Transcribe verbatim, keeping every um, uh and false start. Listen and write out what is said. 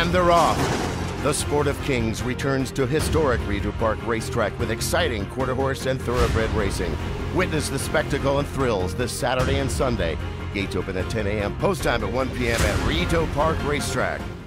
And they're off. The Sport of Kings returns to historic Rillito Park Racetrack with exciting quarter horse and thoroughbred racing. Witness the spectacle and thrills this Saturday and Sunday. Gates open at ten A M Post time at one P M at Rillito Park Racetrack.